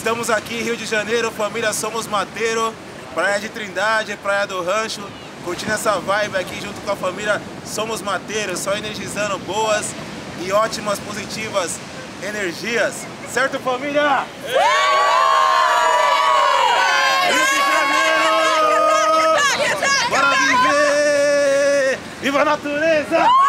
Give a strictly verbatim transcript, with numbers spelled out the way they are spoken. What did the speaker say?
Estamos aqui em Rio de Janeiro, família Somos Mateiro, Praia de Trindade, Praia do Rancho, curtindo essa vibe aqui junto com a família Somos Mateiro, só energizando boas e ótimas, positivas energias. Certo, família? Rio de Janeiro! Bora viver! Viva a natureza!